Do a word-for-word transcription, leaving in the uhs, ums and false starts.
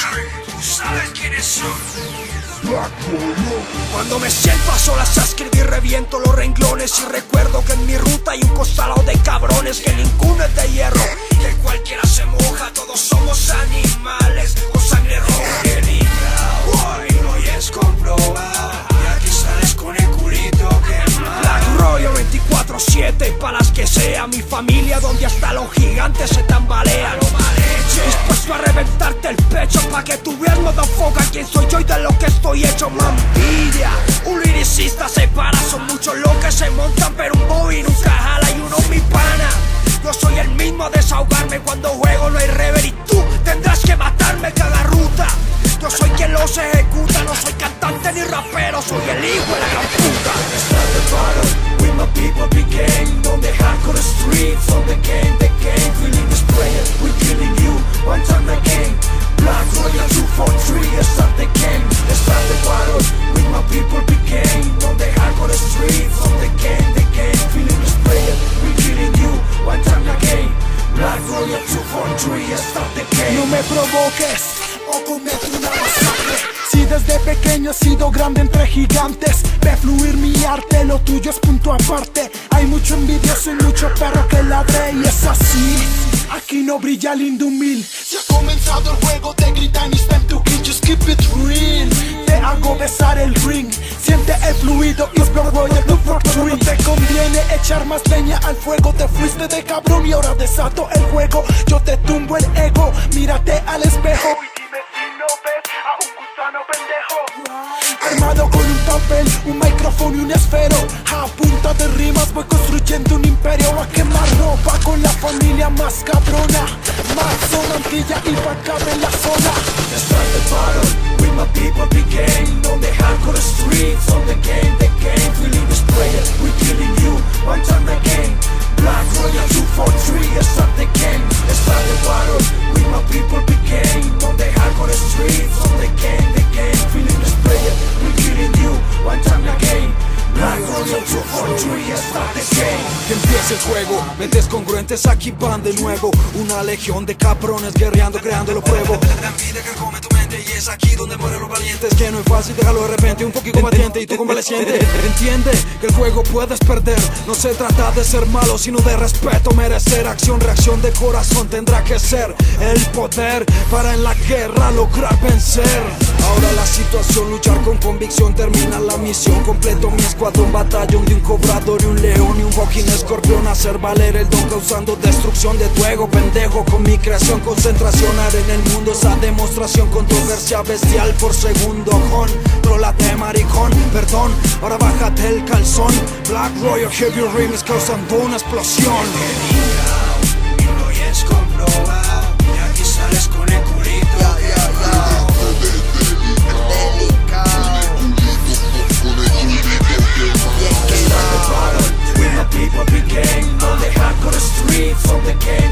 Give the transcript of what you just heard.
¿Sabes quiénes son? Cuando me siento a solas a escribir reviento los renglones y recuerdo que en mi ruta hay un costalado de cabrones, que ninguno es de hierro, que cualquiera se moja, todos somos animales con sangre roja. Hoy no es comprobado y aquí sales con el culito quemado. Black Royal veinticuatro siete pa' las que sea mi familia, donde hasta los gigantes se tambalean. Dispuesto a reventarte el pecho pa' que tú veas, motherfucker, quién soy yo y de lo que estoy hecho, mambilla. Un liricista se para, son muchos los que se montan, pero un boy nunca jala y uno mi pana. Yo soy el mismo a desahogarme cuando juego, no hay rever y tú tendrás que matarme cada ruta. Yo soy quien los ejecuta, no soy cantante ni rapero, soy el hijo de la gran puta. Start the battle, with my people begin, on the hardcore streets, on the game, the game, feeling this prayer, we're killing you, one time again. Black Royal two four three, start the game, start the battle, with my people begin, on the hardcore streets, on the game, the game, feeling this prayer, we're killing you, one time again. Black Royal two four three, start the game. No me provoques o cometo una masacre. Si desde pequeño he sido grande entre gigantes, ve fluir mi arte, lo tuyo es punto aparte. Hay mucho envidioso y mucho perro que ladre y es así. Aquí no brilla el indumil. Se ha comenzado el juego, te gritan it's time to kill, just keep it real. Te hago besar el ring, siente el fluido, it's Black Royal two four three. No te conviene echar más leña al fuego, te fuiste de cabrón y ahora desato el juego. Yo te tumbo el ego, mírate al espejo. Armado con un papel, un micrófono y un esfero, a punta de rimas voy construyendo un imperio. A quemar ropa con la familia más cabrona, Mazo, Mantilla y Bacaba en la zona. Start the battle, with my people begin, on the hardcore streets, on the game, the game, feeling this prayer, we're killing you, one time again. Black Royal two four three, start the game, start the battle, with my people begin, on the hardcore streets, on the game, the game, feeling this prayer, we're killing you, one time again. Black Royal two four three, start the game. Que empiece el juego, mentes congruentes aquí van de nuevo. Una legión de cabrones guerreando, creando lo pruebo. La envidia que come tu mente y es aquí donde mueren los valientes. Que no es fácil dejarlo de repente, un poquito combatiente y tú convaleciente. Entiende que el juego puedes perder, no se trata de ser malo sino de respeto, merecer acción, reacción de corazón tendrá que ser el poder para en la guerra lograr vencer. Ahora la situación, luchar con convicción, termina la misión, completo mi escuadrón, batallón de un cobrador y un león y un fucking escorpión, hacer valer el don causando destrucción de tu ego, pendejo con mi creación, concentración, haré en el mundo esa demostración, controversia bestial por segundo, contrólate maricón, perdón, ahora bájate el calzón, Black Royal Heavy Remix causando una explosión. Y no es comprobado, y aquí sales con el culito quemado. Start the battle, with my people begin, on the hardcore streets, on the game.